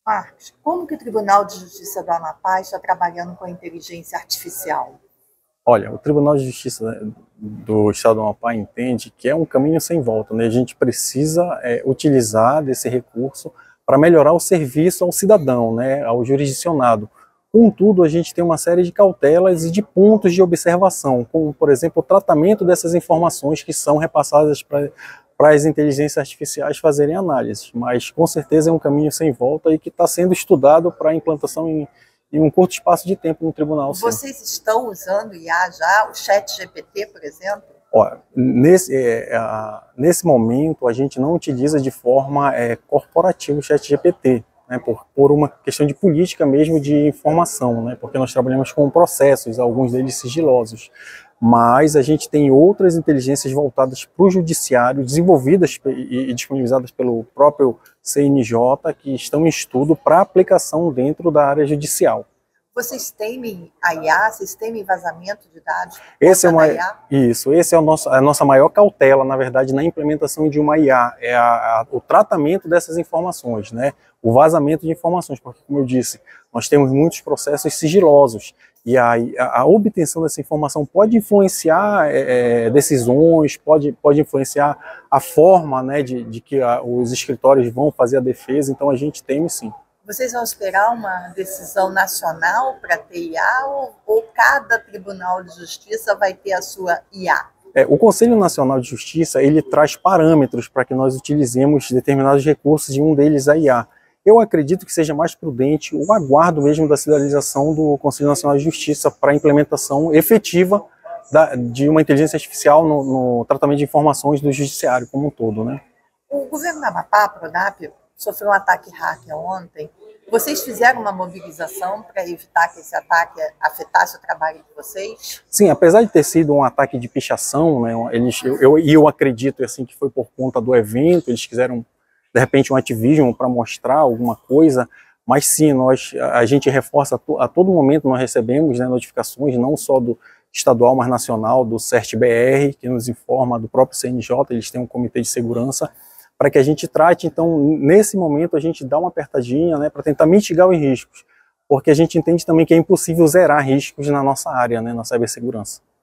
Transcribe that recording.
Marcos, como que o Tribunal de Justiça do Amapá está trabalhando com a inteligência artificial? Olha, o Tribunal de Justiça, né, do Estado do Amapá entende que é um caminho sem volta, né? A gente precisa utilizar desse recurso para melhorar o serviço ao cidadão, né, ao jurisdicionado. Contudo, a gente tem uma série de cautelas e de pontos de observação, como, por exemplo, o tratamento dessas informações que são repassadas para as inteligências artificiais fazerem análise. Mas, com certeza, é um caminho sem volta e que está sendo estudado para a implantação em um curto espaço de tempo no tribunal, sim. Vocês estão usando IA já, o ChatGPT, por exemplo? Ó, nesse momento, a gente não utiliza de forma corporativa o ChatGPT, né, por uma questão de política mesmo de informação, né, porque nós trabalhamos com processos, alguns deles sigilosos. Mas a gente tem outras inteligências voltadas para o judiciário, desenvolvidas e disponibilizadas pelo próprio CNJ, que estão em estudo para aplicação dentro da área judicial. Vocês temem a IA? Vocês temem vazamento de dados por Esse é conta da IA? esse é a nossa maior cautela, na verdade, na implementação de uma IA, o tratamento dessas informações, né? O vazamento de informações, porque, como eu disse, nós temos muitos processos sigilosos, e a obtenção dessa informação pode influenciar decisões, pode influenciar a forma, né, de que os escritórios vão fazer a defesa, então a gente teme sim. Vocês vão esperar uma decisão nacional para ter IA ou cada Tribunal de Justiça vai ter a sua IA? O Conselho Nacional de Justiça, ele traz parâmetros para que nós utilizemos determinados recursos, e um deles a IA. Eu acredito que seja mais prudente o aguardo mesmo da sinalização do Conselho Nacional de Justiça para a implementação efetiva de uma inteligência artificial no tratamento de informações do judiciário como um todo, né? O governo do Amapá, a Pronap, sofreu um ataque hacker ontem. Vocês fizeram uma mobilização para evitar que esse ataque afetasse o trabalho de vocês? Sim, apesar de ter sido um ataque de pichação, né, eu acredito assim, que foi por conta do evento, eles quiseram, de repente, um Activision para mostrar alguma coisa, mas sim, a gente reforça a todo momento, nós recebemos, né, notificações, não só do estadual, mas nacional, do CERT-BR, que nos informa, do próprio CNJ, eles têm um comitê de segurança, para que a gente trate. Então, nesse momento, a gente dá uma apertadinha, né, para tentar mitigar os riscos, porque a gente entende também que é impossível zerar riscos na nossa área, né, na cibersegurança.